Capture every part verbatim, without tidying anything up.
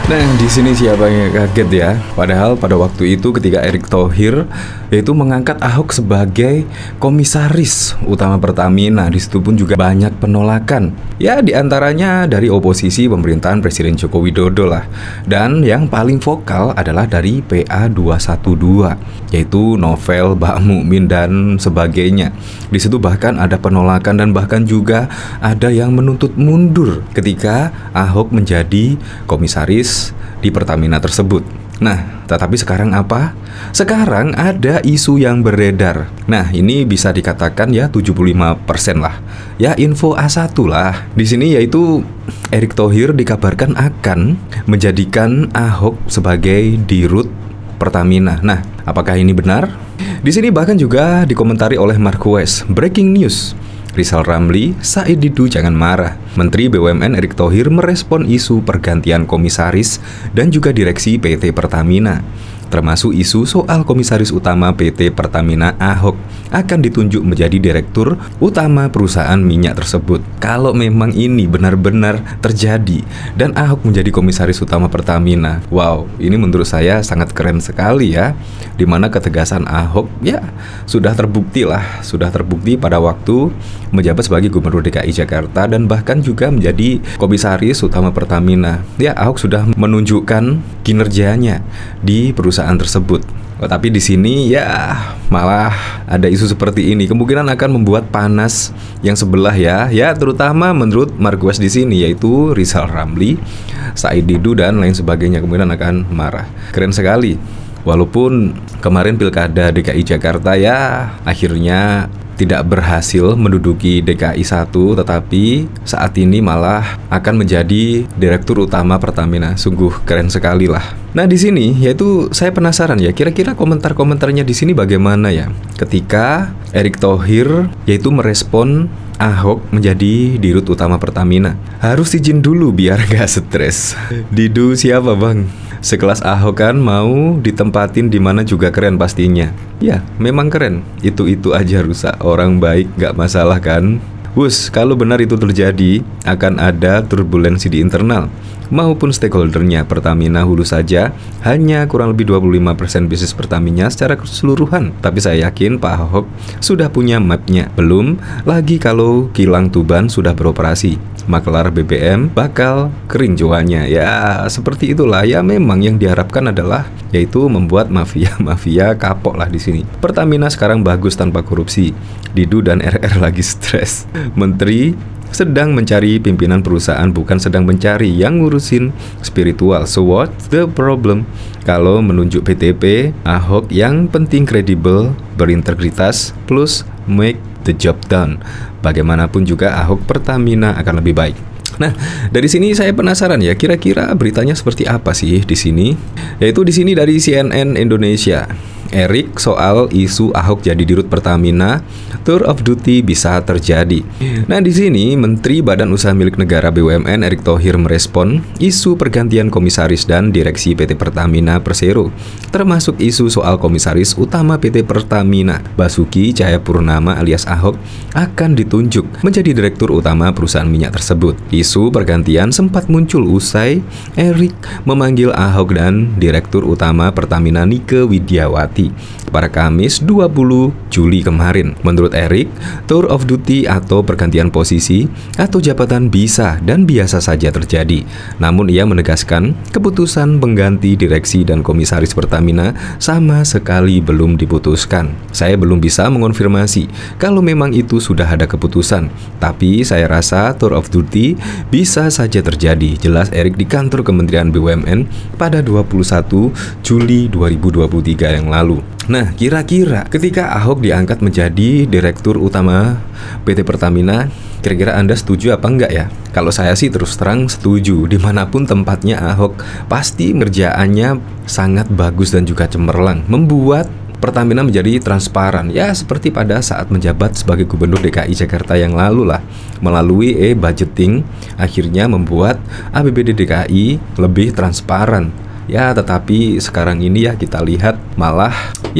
Nah, di sini siapa yang kaget ya? Padahal pada waktu itu ketika Erick Thohir yaitu mengangkat Ahok sebagai komisaris utama Pertamina, di situ pun juga banyak penolakan. Ya, diantaranya dari oposisi pemerintahan Presiden Joko Widodo lah. Dan yang paling vokal adalah dari P A dua satu dua, yaitu Novel, Mbak Mukmin dan sebagainya. Di situ bahkan ada penolakan dan bahkan juga ada yang menuntut mundur ketika Ahok menjadi komisaris di Pertamina tersebut. Nah, tetapi sekarang apa? Sekarang ada isu yang beredar. Nah, ini bisa dikatakan ya tujuh puluh lima persen lah. Ya, info A satu lah. Di sini yaitu Erick Thohir dikabarkan akan menjadikan Ahok sebagai dirut Pertamina. Nah, apakah ini benar? Di sini bahkan juga dikomentari oleh Marquez. Breaking news. Rizal Ramli, Said Didu jangan marah. Menteri B U M N Erick Thohir merespon isu pergantian komisaris dan juga direksi P T Pertamina, termasuk isu soal komisaris utama P T Pertamina Ahok akan ditunjuk menjadi direktur utama perusahaan minyak tersebut. Kalau memang ini benar-benar terjadi dan Ahok menjadi komisaris utama Pertamina, wow, ini menurut saya sangat keren sekali ya. Dimana ketegasan Ahok ya sudah terbukti lah, sudah terbukti pada waktu menjabat sebagai Gubernur D K I Jakarta dan bahkan juga menjadi komisaris utama Pertamina. Ya, Ahok sudah menunjukkan kinerjanya di perusahaan tersebut. Oh, tapi di sini ya malah ada isu seperti ini, kemungkinan akan membuat panas yang sebelah ya. Ya, terutama menurut Marquez di sini yaitu Rizal Ramli, Said Didu dan lain sebagainya kemungkinan akan marah. Keren sekali. Walaupun kemarin Pilkada D K I Jakarta ya akhirnya tidak berhasil menduduki D K I satu, tetapi saat ini malah akan menjadi direktur utama Pertamina. Sungguh keren sekali lah. Nah, di sini yaitu saya penasaran ya, kira-kira komentar-komentarnya di sini bagaimana ya ketika Erick Thohir yaitu merespon Ahok menjadi dirut utama Pertamina. Harus izin dulu biar gak stres. Didu siapa bang? Sekelas Ahok kan mau ditempatin di mana juga keren pastinya. Ya, memang keren. Itu-itu aja rusak. Orang baik gak masalah kan? Wus, kalau benar itu terjadi, akan ada turbulensi di internal maupun stakeholdernya. Pertamina hulu saja hanya kurang lebih dua puluh lima persen bisnis Pertamina secara keseluruhan. Tapi saya yakin Pak Ahok sudah punya mapnya. Belum lagi kalau kilang Tuban sudah beroperasi, maklar B B M bakal kering jualnya. Ya, seperti itulah. Ya, memang yang diharapkan adalah yaitu membuat mafia-mafia kapok lah di sini. Pertamina sekarang bagus tanpa korupsi. Didu dan R R lagi stres. Menteri sedang mencari pimpinan perusahaan, bukan sedang mencari yang ngurusin spiritual. So what's the problem? Kalau menunjuk P T P Ahok yang penting kredibel, berintegritas, plus make the job done. Bagaimanapun juga Ahok Pertamina akan lebih baik. Nah, dari sini saya penasaran ya, kira-kira beritanya seperti apa sih di sini? Yaitu di sini dari C N N Indonesia. Erick soal isu Ahok jadi dirut Pertamina, tour of duty bisa terjadi. Nah, di sini Menteri Badan Usaha Milik Negara B U M N Erick Thohir merespon isu pergantian komisaris dan direksi P T Pertamina Persero, termasuk isu soal komisaris utama P T Pertamina, Basuki Cahayapurnama alias Ahok, akan ditunjuk menjadi direktur utama perusahaan minyak tersebut. Isu pergantian sempat muncul usai Erick memanggil Ahok dan direktur utama Pertamina Nike Widiawati pada Kamis dua puluh Juli kemarin. Menurut Erick, tour of duty atau pergantian posisi atau jabatan bisa dan biasa saja terjadi. Namun ia menegaskan keputusan pengganti direksi dan komisaris Pertamina sama sekali belum diputuskan. Saya belum bisa mengonfirmasi kalau memang itu sudah ada keputusan, tapi saya rasa tour of duty bisa saja terjadi, jelas Erick di kantor Kementerian B U M N pada dua puluh satu Juli dua ribu dua puluh tiga yang lalu. Nah, kira-kira ketika Ahok diangkat menjadi direktur utama P T Pertamina, kira-kira Anda setuju apa enggak ya? Kalau saya sih terus terang setuju. Dimanapun tempatnya Ahok, pasti ngerjaannya sangat bagus dan juga cemerlang, membuat Pertamina menjadi transparan. Ya, seperti pada saat menjabat sebagai Gubernur D K I Jakarta yang lalu lah. Melalui e-budgeting, akhirnya membuat A P B D D K I lebih transparan. Ya, tetapi sekarang ini ya kita lihat malah ya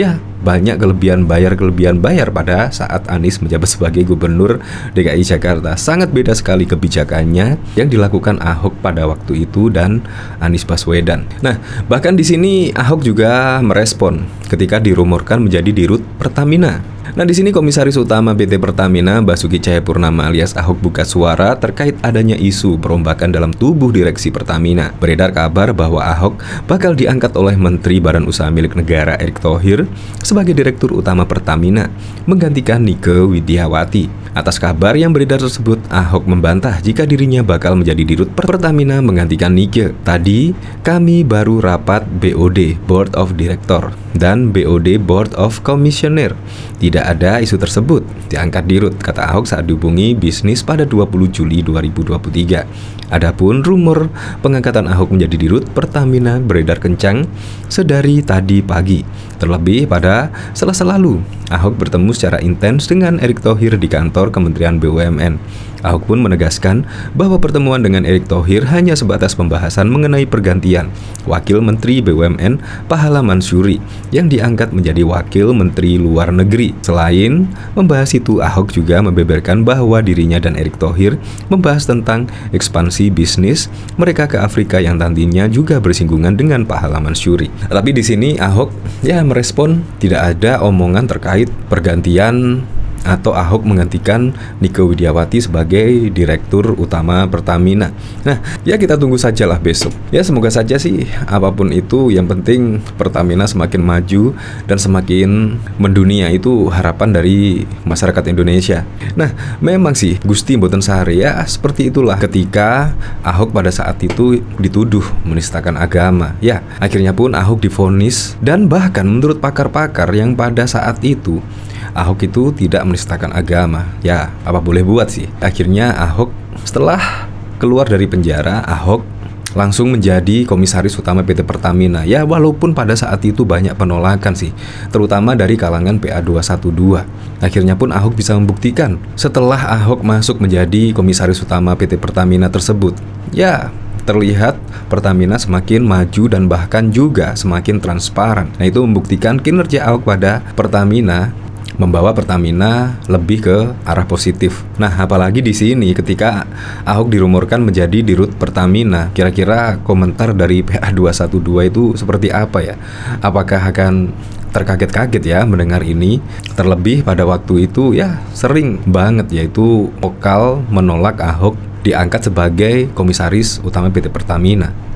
banyak kelebihan bayar-kelebihan bayar pada saat Anies menjabat sebagai Gubernur D K I Jakarta. Sangat beda sekali kebijakannya yang dilakukan Ahok pada waktu itu dan Anies Baswedan. Nah, bahkan di sini Ahok juga merespon ketika dirumorkan menjadi Dirut Pertamina. Nah, di sini Komisaris Utama P T Pertamina Basuki Cahayapurnama alias Ahok buka suara terkait adanya isu perombakan dalam tubuh direksi Pertamina. Beredar kabar bahwa Ahok bakal diangkat oleh Menteri Badan Usaha Milik Negara Erick Thohir sebagai Direktur Utama Pertamina, menggantikan Nike Widiawati. Atas kabar yang beredar tersebut, Ahok membantah jika dirinya bakal menjadi Dirut Pertamina menggantikan Nike. Tadi, kami baru rapat B O D Board of Director dan B O D Board of Commissioner. Tidak ada isu tersebut diangkat Dirut, kata Ahok saat dihubungi bisnis pada dua puluh Juli dua ribu dua puluh tiga. Adapun rumor pengangkatan Ahok menjadi Dirut Pertamina beredar kencang sedari tadi pagi. Terlebih pada Selasa lalu, Ahok bertemu secara intens dengan Erick Thohir di kantor Kementerian B U M N. Ahok pun menegaskan bahwa pertemuan dengan Erick Thohir hanya sebatas pembahasan mengenai pergantian Wakil Menteri B U M N Pahala Mansuri yang diangkat menjadi Wakil Menteri Luar Negeri. Selain membahas itu, Ahok juga membeberkan bahwa dirinya dan Erick Thohir membahas tentang ekspansi bisnis mereka ke Afrika yang nantinya juga bersinggungan dengan Pahala Mansuri. Tapi di sini Ahok ya merespon tidak ada omongan terkait pergantian atau Ahok menggantikan Nike Widiawati sebagai Direktur Utama Pertamina. Nah, ya kita tunggu sajalah besok. Ya semoga saja sih apapun itu, yang penting Pertamina semakin maju dan semakin mendunia, itu harapan dari masyarakat Indonesia. Nah, memang sih Gusti mboten sare ya seperti itulah ketika Ahok pada saat itu dituduh menistakan agama. Ya, akhirnya pun Ahok divonis, dan bahkan menurut pakar-pakar yang pada saat itu Ahok itu tidak menistakan agama. Ya, apa boleh buat sih. Akhirnya Ahok setelah keluar dari penjara, Ahok langsung menjadi Komisaris Utama P T Pertamina. Ya, walaupun pada saat itu banyak penolakan sih, terutama dari kalangan P A dua satu dua. Akhirnya pun Ahok bisa membuktikan setelah Ahok masuk menjadi Komisaris Utama P T Pertamina tersebut. Ya, terlihat Pertamina semakin maju dan bahkan juga semakin transparan. Nah, itu membuktikan kinerja Ahok pada Pertamina membawa Pertamina lebih ke arah positif. Nah, apalagi di sini ketika Ahok dirumorkan menjadi Dirut Pertamina, kira-kira komentar dari P A dua satu dua itu seperti apa ya? Apakah akan terkaget-kaget ya mendengar ini? Terlebih pada waktu itu ya sering banget yaitu vokal menolak Ahok diangkat sebagai Komisaris Utama P T Pertamina.